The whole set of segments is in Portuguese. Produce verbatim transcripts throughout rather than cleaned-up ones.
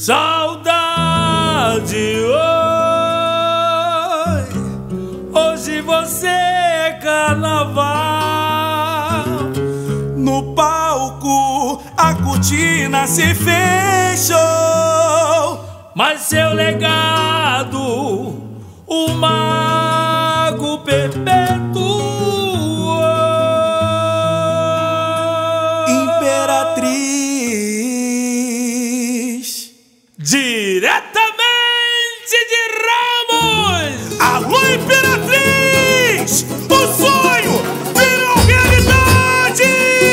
Saudade, oi, hoje você é carnaval. No palco a cortina se fechou, mas seu legado, o mago perpetuou. Imperatriz, diretamente de Ramos. Alô, Imperatriz! O sonho virou realidade!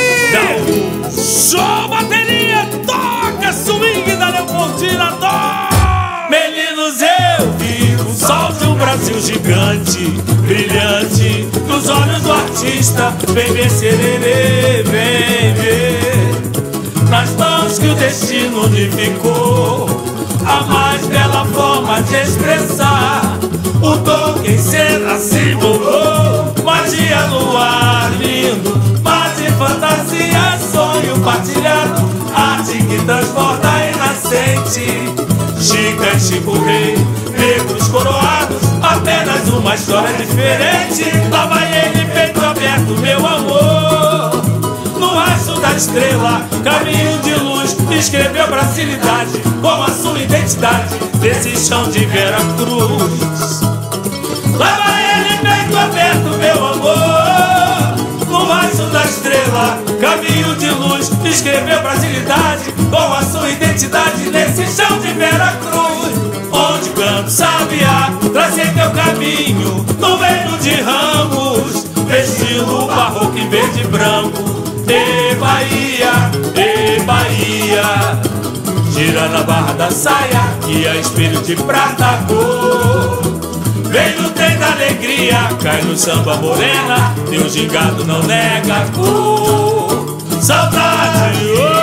Só bateria, toca swing da Leopoldina, toca! Meninos, eu vi o sol de um Brasil gigante, brilhante, nos olhos do artista. Vem ver, sererê, vem ver. Nas mãos que o destino unificou, a mais bela forma de expressar o tom que em cena simulou. Magia no ar lindo, mar de fantasia, sonho partilhado, arte que transborda em nascente. Chica e Chico Rei, negros coroados, apenas uma história diferente. Lá vai ele, peito aberto, meu amor. No rastro da estrela, caminho de luz, escreveu brasilidade com a sua identidade nesse chão de Veracruz. Lá vai ele, peito aberto, meu amor. No rastro da estrela, caminho de luz, escreveu brasilidade com a sua identidade nesse chão de Veracruz, onde canto sabiá, trazer teu caminho no reino de Ramos, estilo barroco em verde e branco. Ê Bahia, ê Bahia, gira na barra da saia que é espelho de prata cor. Vem no trem da alegria, cai no samba morena, e o gingado não nega cor. Saudade,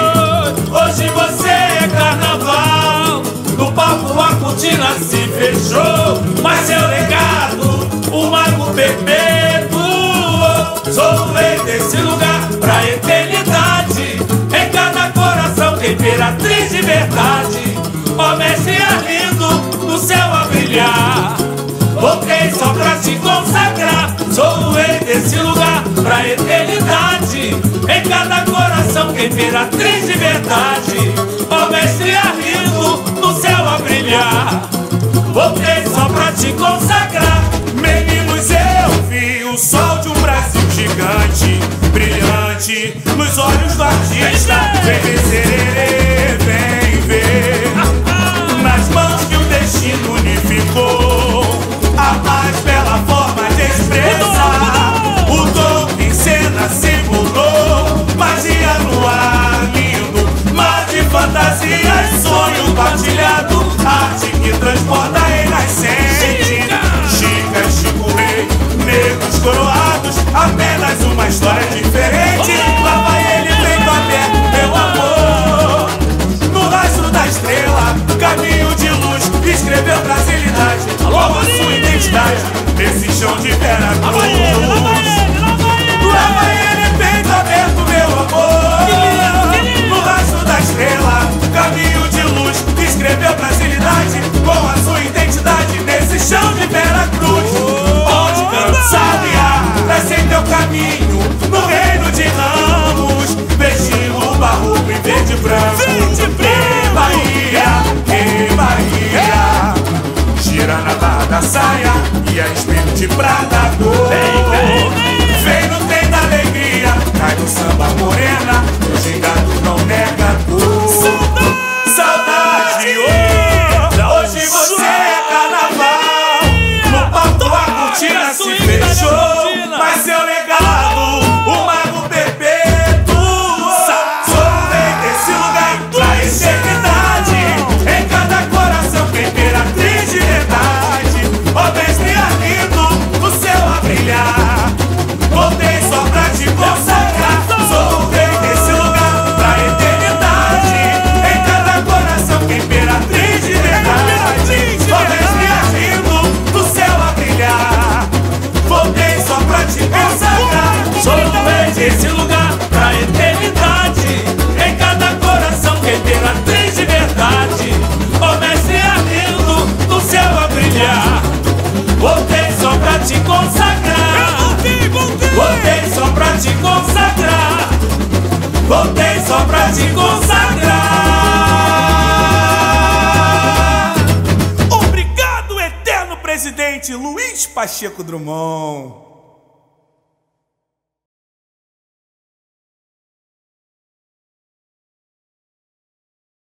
hoje você é carnaval. No palco a cortina se fechou, mas seu legado, o mago perpétuo. Sou o rei desse lugar pra eternidade, em cada coração que imperatriz de verdade. Ó mestre Arlindo, no céu a brilhar, voltei só pra te consagrar. Sou o rei desse lugar pra eternidade, em cada coração que imperatriz de verdade. Ó mestre Arlindo, no céu a brilhar, voltei só pra te consagrar. Meninos, eu vi o sol de um Brasil gigante, brilhante, nos olhos do artista. Vem ver, sererê, vem ver. Nas mãos que o destino unificou, a mais bela forma de expressar o tom que em cena simulou. Magia no ar lindo, mar de fantasia, sonho partilhado, arte que transporta em nascente. Chica e Chico Rei, negros coroados, apenas uma história diferente. Lá vai ele, peito aberto, meu amor. No rastro da estrela, caminho de luz, escreveu brasilidade com a sua identidade nesse chão de Veracruz. Lá vai ele, peito aberto, meu amor. No rastro da estrela, caminho de luz, escreveu brasilidade com a sua identidade nesse chão de Veracruz, onde canto sabiá, trazei teu caminho no reino de Ramos, vestindo barroco em verde e branco. Ê Bahia, ê Bahia, gira na barra da saia e é espelho de prata cor. voltei só pra te consagrar. Obrigado, eterno presidente Luiz Pacheco Drummond.